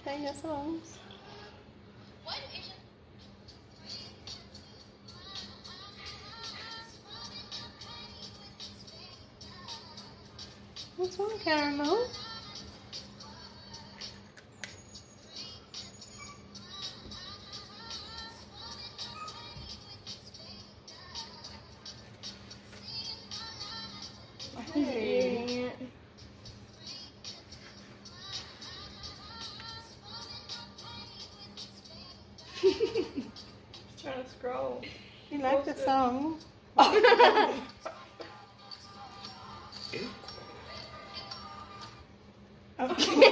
Sing your songs. What's wrong, Caramel? He's eating it. Trying to scroll. You like the song? Okay.